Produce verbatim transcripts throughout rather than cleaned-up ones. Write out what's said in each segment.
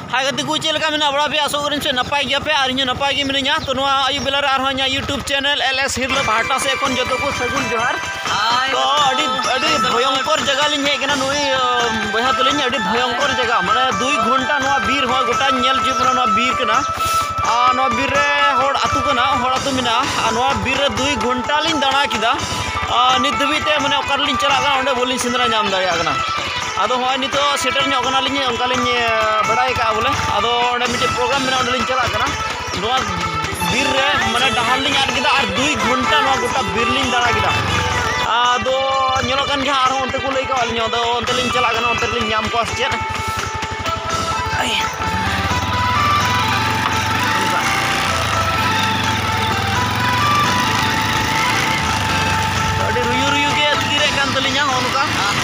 हाय गति को चल का मेना बड़ा पे आसो करें से नपाय गया पे और नपाय गे मिनिया तो नुआ आयु बेला रे आरो यूट्यूब चैनल एल एस हिरलो भाटा से एकोन जतो को सगुन जोहार तो अड़ी अड़ी भयंकर जगह लिन हे केना नुई बहा तलिन अड़ी भयंकर जगह माने दुई घंटा नुआ बीर हो गोटा नेल जीवन नुआ बीर केना आ नुआ बीर रे होड़ आतु केना होड़ आतु मिना आ नुआ बीर रे दुई घंटा लिन दाणा किदा नित धबिते माने ओकार लिन चला गा ओंडे बोलिन सिंदरा नाम दाया गना आदो होय नितो सेटर ᱧᱚᱜ ᱠᱟᱱᱟ ᱞᱤᱧ ᱚᱱᱠᱟ ᱞᱤᱧ ᱵᱟᱲᱟᱭ ᱠᱟᱜᱼᱟ ᱵᱚᱞᱮ ᱟᱫᱚ ᱚᱸᱰᱮ ᱢᱤᱫᱴᱮᱡ ᱯᱨᱳᱜᱨᱟᱢ ᱢᱮᱱᱟᱜᱼᱟ ᱚᱸᱰᱮ ᱞᱤᱧ ᱪᱟᱞᱟᱜ ᱠᱟᱱᱟ ᱱᱚᱣᱟ ᱵᱤᱨ ᱨᱮ ᱢᱟᱱᱮ ᱰᱟᱦᱟᱨ ᱞᱤᱧ ᱟᱫ ᱠᱮᱫᱟ ᱟᱨ दुई घंटा ᱱᱚᱣᱟ ᱜᱚᱴᱟ ᱵᱤᱨ ᱞᱤᱧ ᱫᱟᱬᱟ ᱠᱮᱫᱟ ᱟᱫᱚ ᱧᱮᱞᱚᱜ ᱠᱟᱱ ᱜᱮᱭᱟ ᱟᱨᱦᱚᱸ ᱚᱱᱛᱮ ᱠᱚ ᱞᱟᱹᱭ ᱠᱟᱜ ᱞᱤᱧᱟ ᱟᱫᱚ ᱚᱱᱛᱮ ᱞᱤᱧ ᱪᱟᱞᱟᱜ ᱠᱟᱱᱟ ᱚᱱᱛᱮ ᱞᱤᱧ ᱧᱟᱢ ᱠᱚᱣᱟ ᱪᱮᱫ ᱟᱹᱰᱤ ᱨᱩᱭᱩ ᱨᱩᱭᱩ ᱜᱮ ᱟᱹᱛᱠᱤᱨᱮᱫ ᱠᱟᱱ ᱛᱟᱹᱞᱤᱧᱟ ᱚᱱᱠᱟ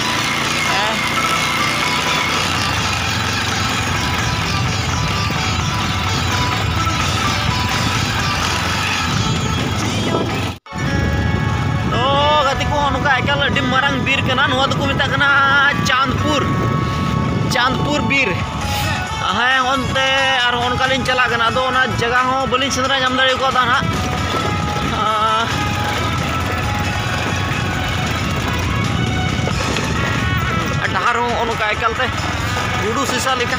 एकाल अड्डी मारंग बीर कना नुआ दो को मेता कना चांदपुर चांदपुर बीर हाँ ओनते और ओनका लिन चला कना दो ना जगह हो बलिन सेंद्रा नाम दाड़े को दा ना डहार हो ओनका एकालते गुडू सीसा लेका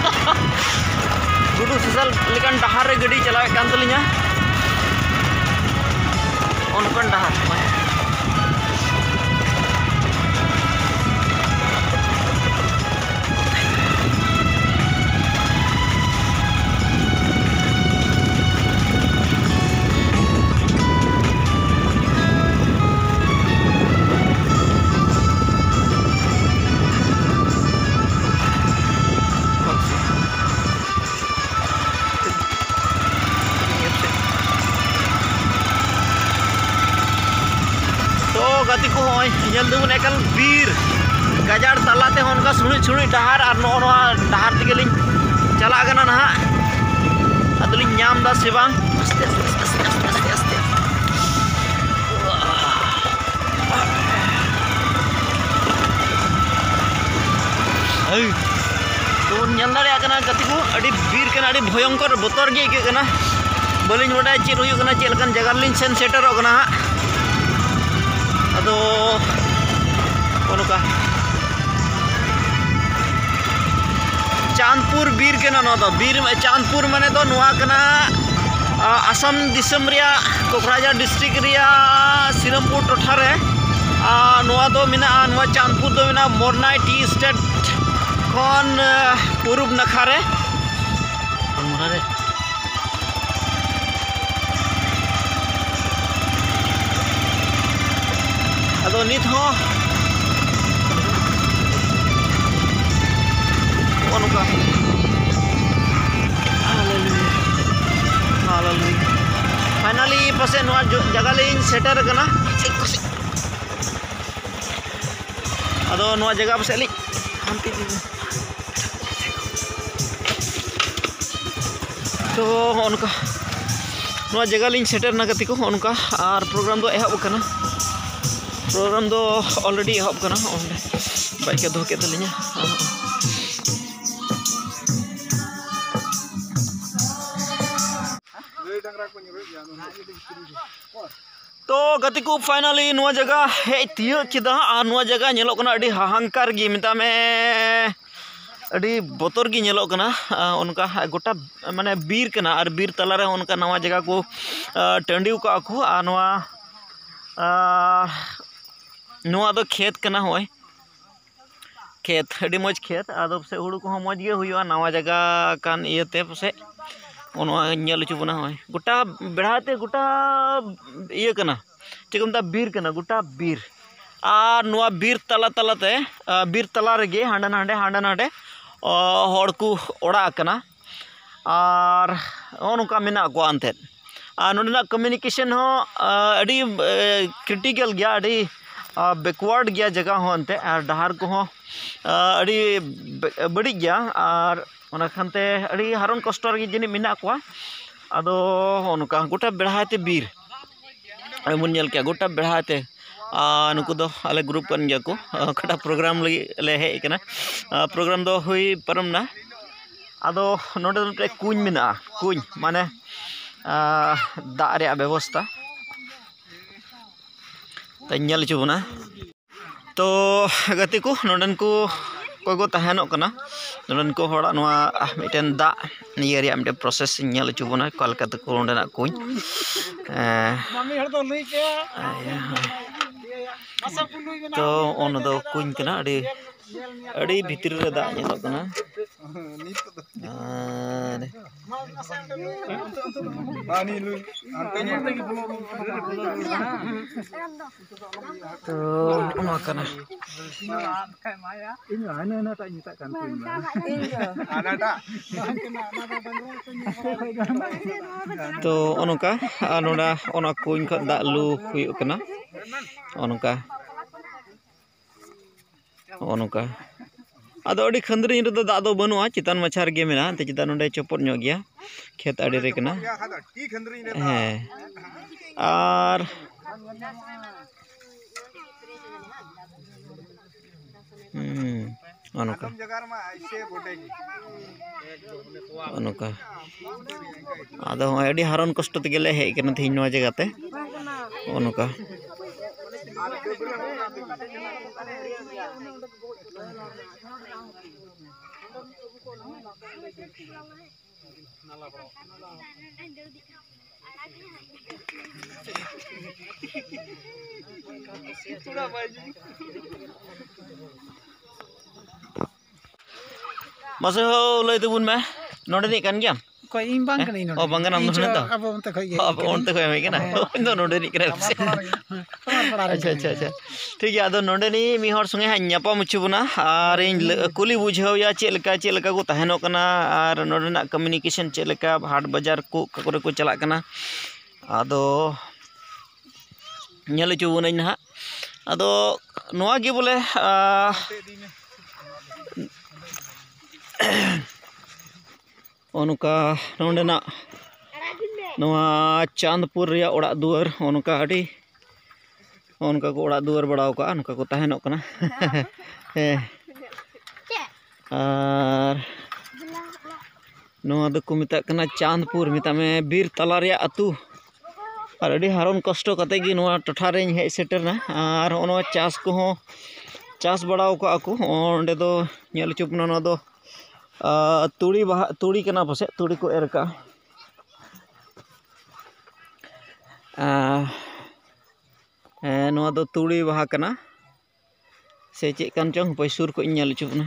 गुडू सीसा लेकान डहार रे गड्डी चलावे कान तलिया ओनकन डहार गति को होल एकाल बीर गाजार तलाते उनका सुनी सुनी डहार और नो डहार तेगे चला ना अदली नाम दा से बांग आस्ते आस्ते आस्ते आस्ते तो नल दाड़े गति को अड़ी बीर कना अड़ी भयंकर बतर गे इके बलिन बड़ा चेद होना चेद लकान जगह लिन सेन सेटरों कना अदो ओनका चांदपुर बीर के ना दो बीर चांदपुर माने दो नुआ कना आसाम दिसम रिया कोकराझार डिस्ट्रिक्ट रिया सिरमपुर टोठा रे नुआ दो मिना नुआ चांदपुर दो मिना मोरनाई टी स्टेट खन पूर्व नाखा रे मोरा रे अदो नित हो ओनका फाइनली पासे नवा जगह ले सेटर कना अदो नवा जगह पासे ली हमती तो ओनका नवा जगह ले सेटर ना गति को ओनका और प्रोग्राम दो एहब कना प्रोग्राम दो ऑलरेडी एहब कना ओंडे बाइक दो के तलिया तो गति को फाइनली नुआ जगह हे तियो किदा और नुआ जगह नेलो कना अडी हाहांकार गी मिता में अडी बोतर गी नेलो कना उनका गोटा माने बीर कना और बीर तला रे उनका नवा जगह को टंडी का को आ नुआ नुआ दो खेत कना होय खेत अडी मज खेत आदो से हुड़ू को मज गे हुआ नवा जगह कान इयते पसे नल चुबना होय गोटा बेड़ाते गोटा इया कना चिकमता बीर कना गोटा बीर और नुआ बीर तला तलाते बीर तला रेगे हांडा नांडे हांडा नांडे हड़ को ओड़ा कना और नोका मेना को आनते और नोडना कम्युनिकेशन हो अडी क्रिटिकल गया अडी बैकवर्ड गया जगह हो अंते और डहार को हो अडी बड़ी गया और ओना खानते अड़ी हारन कष्ट रे जिनि मेना को आदो ओनका गोटा बेड़ाते बीर मुन नेल के गोटा बेड़ाते नुकु दो आले ग्रुप कन गया को कटा प्रोग्राम ले ले हे कना प्रोग्राम दो हुई परमना ᱟᱫᱚ ᱱᱚᱰᱮ ᱫᱚ ᱢᱤᱫᱴᱮᱡ ᱠᱩᱧ ᱢᱮᱱᱟᱜᱼᱟ ᱠᱩᱧ ᱢᱟᱱᱮ ᱫᱟᱜ ᱨᱮᱭᱟᱜ ᱵᱮᱵᱚᱥᱛᱷᱟ ᱛᱚᱧ ᱧᱮᱞ ᱦᱚᱪᱚ ᱵᱚᱱᱟ ᱛᱚ ᱜᱟᱛᱮ ᱠᱚ ᱱᱚᱰᱮᱱ ᱠᱚ ᱚᱠᱚᱭ ᱠᱚ ᱛᱟᱦᱮᱱᱚᱜ ᱠᱟᱱᱟ ᱱᱚᱰᱮᱱ ᱠᱚ ᱦᱚᱲᱟᱜ ᱱᱚᱣᱟ ᱢᱤᱫᱴᱮᱱ ᱫᱟᱜ ᱤᱭᱟᱹ ᱨᱮᱭᱟᱜ ᱢᱤᱫᱴᱮᱱ ᱯᱨᱚᱥᱮᱥ ᱤᱧ ᱧᱮᱞ ᱦᱚᱪᱚ ᱵᱚᱱᱟ ᱚᱠᱟ ᱞᱮᱠᱟ ᱛᱮᱠᱚ ᱱᱚᱰᱮᱱᱟᱜ ᱠᱩᱧ ᱛᱚ ᱚᱱᱟ ᱫᱚ ᱠᱩᱧ ᱠᱟᱱᱟ ᱟᱹᱰᱤ ᱟᱹᱰᱤ ᱵᱷᱤᱛᱨᱤ ᱨᱮ ᱫᱟᱜ ᱧᱮᱞᱚᱜ ᱠᱟᱱᱟ ᱛᱚ ᱚᱱᱟ ᱠᱟᱱᱟ ᱛᱚ ᱚᱱᱠᱟ ᱱᱚᱰᱮ ᱚᱱᱟ ᱠᱩᱧ ᱠᱷᱚᱱ ᱫᱟᱜ ᱞᱩ ᱦᱩᱭᱩᱜ ᱠᱟᱱᱟ ᱚᱱᱠᱟ ᱚᱱᱠᱟ ᱟᱫᱚ ᱟᱹᱰᱤ ᱠᱷᱟᱺᱫᱽᱨᱤᱧ ᱨᱮᱫᱚ ᱫᱟᱜ ᱫᱚ ᱵᱟᱹᱱᱩᱜᱼᱟ ᱪᱮᱛᱟᱱ ᱢᱟᱪᱷᱟ ᱨᱮᱜᱮ ᱢᱮᱱᱟᱜᱼᱟ ᱮᱱᱛᱮ ᱪᱮᱛᱟᱱ ᱱᱚᱰᱮ ᱪᱚᱯᱚᱫ ᱧᱚᱜ ᱜᱮᱭᱟ ᱠᱷᱮᱛ ᱟᱲᱮ ᱨᱮ ᱠᱟᱱᱟ ᱦᱮᱸ ᱟᱨ ᱦᱩᱸ ᱚᱱᱠᱟ ᱚᱱᱠᱟ ᱟᱫᱚ ᱦᱚᱸᱜᱼᱚᱭ ᱟᱹᱰᱤ ᱦᱟᱨᱚᱱ ᱠᱚᱥᱴᱚ ᱛᱮᱜᱮᱞᱮ ᱦᱮᱡ ᱠᱟᱱᱟ ᱛᱮᱦᱮᱧ ᱱᱚᱣᱟ ᱡᱟᱭᱜᱟ ᱛᱮ ᱚᱱᱠᱟ masa lay tebun mah nonde nih kan jam kok imbang kan ini oh bangga nam nonde to apa untuk kau apa untuk kau yang mana itu nonde nih kena acha acha acha ठीक है आदो नोंडे नी मी हर संगे हान्यापा मुचुबना are in कुली बुझाव या check लेका check लेका को तहनो कना are नोंडेना communication check लेका हाट बाजार को करे को चला कना आदो नेल चुबना ना आदो नोआ गे बोले ओनका नोंडेना नोआ चांदपुर रिया ओड़ा दुआर ओनका अडी उनका को ओड़ा दुआर बड़ाव का उनका को तहनों कना आर नोआ दो को मिता कना चांदपुर मिता में बीर तला रिया अतु और अडी हारोन कष्टो कते गी नोआ टठा रे हेज सेटरना आर ओनो चास को हो चास बड़ाव का को ओंडे दो नेल चुपना नो दो तुड़ी बहा तुड़ी कना पसे तुड़ी को एर का नोआ दो तुड़ी बहा कना से चेक कान चोंग पैसुर को इन्याल चुपना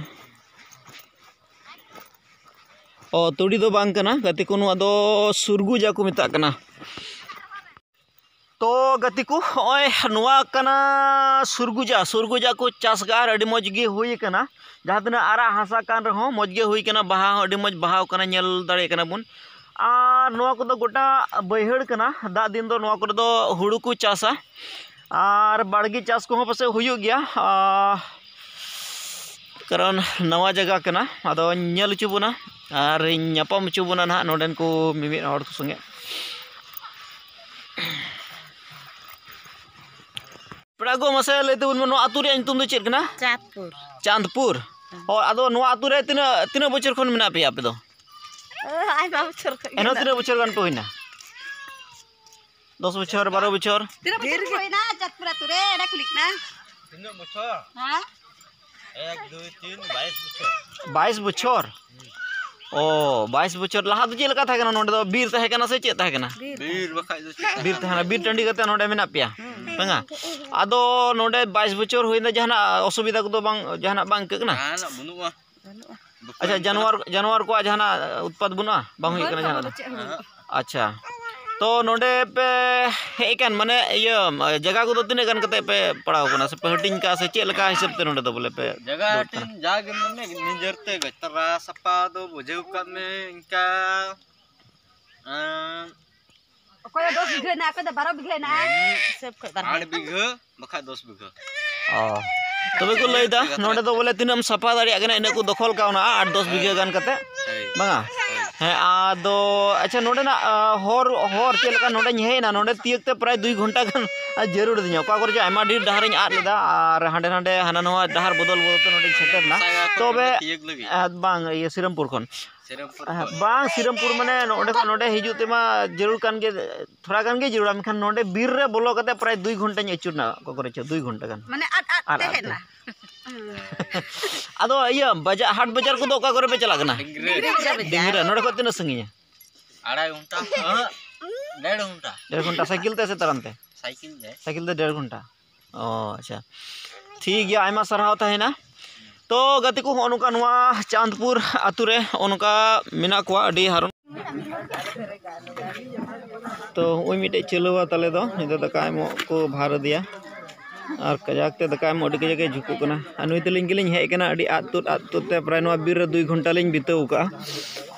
ओ तुड़ी दो बांग कना गति को नोआ दो सुरगुजा को मिता कना तो गति को ओए नोआ कना सुरगुजा सुरगुजा को चासगार अडी मज गे हुई कना जहां तना आरा हासा कान रहो मज गे हुई कना बहा अडी मज बहाव कना नेल दाड़े कना बुन आ नोआ को दो गोटा बैहड़ कना दा दिन दो नोआ को दो हुड़ू को चासा और बाड़गी चास को पासे हुई गया कारण नवा जगह कना आदो नेल चुबना और नापाम चुबना ना नोडेन को मिमि हर संगे पड़ागो मसे लेते बुन नो आतु रे तुम दो चेक ना चांदपुर चांदपुर और आदो नो आतु रे तिना तिना बछर खन मेना पे आपे दो आई बा बछर एनो तिना बछर गान पे होइना दस बछर बारह बछर तिना बछर होइना चांदपुर आतु रे एडा कुलिक ना तिना बछर हां एक दो तीन बाईस बछर बाईस बछर ओ बाईस बछर लहा दो चेलका था कना नोडे दो बीर तहे कना से चेत तहे कना बीर बखाय दो बीर तहना बीर टंडी कते नोडे मेना पिया बंगा आदो नोडे बाईस बछर होइना जहाना असुविधा को दो बांग जहाना बांग कना ना बनुआ अच्छा जानवर जानवर को जहाना उत्पाद बनुआ बांग होई कना जहाना अच्छा तो नोडे पे हेकन माने ये जगह को दो तिने गन कते पे पड़ाव कना से पे हटिंग का से चेक लका हिसाब ते नोडे दो बोले पे जगह हटिंग जाग मने निजरते गतरा सपा दो बुझेउ का में इनका अ कोई दस बीघा ना को बारह बीघा ना सब को आठ बीघा बखा दस बीघा ओ तबे को लइदा नोडे दो बोले तिनम सफा दाड़ी अगना इने को दखल काउना आठ दस बीघा गन कते बांगा ᱦᱮᱸ ᱟᱫᱚ ᱟᱪᱪᱷᱟ ᱱᱚᱰᱮᱱᱟᱜ ᱦᱚᱨ ᱦᱚᱨ ᱪᱮᱫ ᱞᱮᱠᱟ ᱱᱚᱰᱮᱧ ᱦᱮᱡ ᱮᱱᱟ ᱱᱚᱰᱮ ᱛᱤᱭᱳᱜ ᱛᱮ ᱯᱨᱟᱭ ᱫᱩᱭ ᱜᱷᱚᱱᱴᱟ ᱜᱟᱱ ᱡᱟᱹᱨᱩᱲ ᱫᱤᱧᱟ ᱚᱠᱟ ᱠᱚᱨᱮ ᱪᱚ ᱟᱭᱢᱟ ᱰᱷᱮᱨ ᱰᱟᱦᱟᱨᱤᱧ ᱟᱫ ᱞᱮᱫᱟ ᱟᱨ ᱦᱟᱸᱰᱮ ᱱᱟᱰᱮ ᱦᱟᱱᱟ ᱱᱚᱣᱟ ᱰᱟᱦᱟर ᱵᱚᱫᱚᱞ ᱵᱚᱫᱚᱞ ᱛᱮ ᱱᱚᱰᱮᱧ ᱥᱮᱴᱮᱨᱱᱟ ᱛᱚᱵᱮ ᱵᱟᱝ ᱤᱭᱟᱹ ᱥᱤᱨᱟᱢᱯᱩᱨ ᱠᱷᱚᱱ ᱵᱟᱝ ᱥᱤᱨᱟᱢᱯᱩर ᱢᱟᱱᱮ ᱱᱚᱰᱮ ᱠᱷᱚᱱ ᱱᱚᱰᱮ ᱦᱤᱡᱩᱜ ᱛᱮᱢᱟ ᱡᱟᱹᱨᱩᱲ ᱠᱟᱱ ᱜᱮ ᱛᱷᱚᱲᱟ ᱜᱟᱱ ᱜᱮ ᱡᱟᱹᱨᱩᱲᱟ ᱢᱮᱱᱠᱷᱟन ᱱᱚᱰᱮ ᱵᱤᱨ ᱨᱮ ᱵᱚᱞᱚ ᱠᱟᱛᱮ ᱯᱨᱟᱭ ᱫᱩᱭ ᱜᱷᱚᱱᱴᱟᱧ ᱟᱹᱪᱩᱨᱱᱟ ᱚᱠᱟ ᱠᱚᱨᱮ ᱪᱚ ᱫᱩᱭ ᱜᱷᱚᱱᱴᱟ ᱜᱟᱱ ᱢᱟᱱᱮ ᱟᱫ ᱟᱫ ᱛᱮ ᱦᱮᱡ ᱱᱟ ᱟᱫᱚ ᱤᱭᱟᱹ ᱵᱟᱡᱟᱨ ᱦᱟᱴ ᱵᱟᱡᱟर ᱠᱚᱫᱚ ᱚᱠᱟ ᱠᱚᱨᱮ ᱯᱮ ᱪᱟᱞᱟᱜ ᱠᱟᱱᱟ ᱰᱤᱝᱨᱟ ᱱᱚᱰᱮ ᱠᱷᱚᱱ ᱛᱤᱱᱟᱹᱜ ᱥᱟᱺᱜᱤᱧᱟ आढ़ाई घंटा डेढ़ घंटा डेढ़ घंटा साइकिल ते से ताराम ते साइकिल दे साइकिल ते डेढ़ घंटा ओ अच्छा ठीक गया आयमा सरहाव तहेना तो गति को ओनका नवा चांदपुर आतु रे ओनका मेना कोआ अडी हारुन तो ओई मिटे चलवा तले दो निदो दका एमो को भार दिया और कजाक ते दका एमो अडी कजाक झुकु कना अनुई तलिंग गिलिंग हेज कना अडी आतुत आतुत ते प्राय नवा बीर रे दुई घंटा लिंग बिताव का